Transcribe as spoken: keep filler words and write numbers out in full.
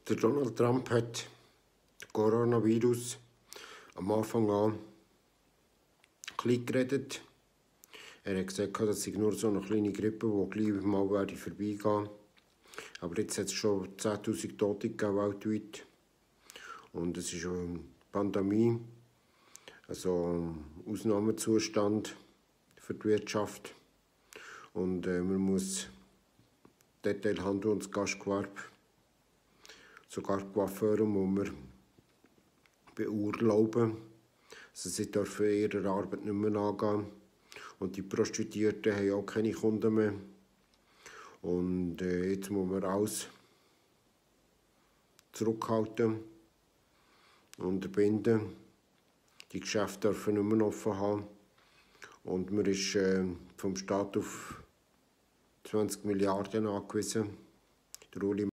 Der Donald Trump hat den Coronavirus am Anfang an klein geredet. Er hat gesagt, das sei nur so eine kleine Grippe, die gleich mal vorbeigehen werde. Aber jetzt hat es schon zehntausend Tote gegeben weltweit. Und es ist eine Pandemie, also ein Ausnahmezustand für die Wirtschaft. Und äh, man muss Detailhandel und das Gastgewerbe, sogar die Coiffeure, muss man beurlauben. Also sie dürfen ihrer Arbeit nicht mehr nachgehen. Und die Prostituierten haben auch keine Kunden mehr. Und äh, jetzt muss man alles zurückhalten und unterbinden. Die Geschäfte dürfen nicht mehr offen haben. Und man ist äh, vom Staat auf zwanzig Milliarden angewiesen. Der Uli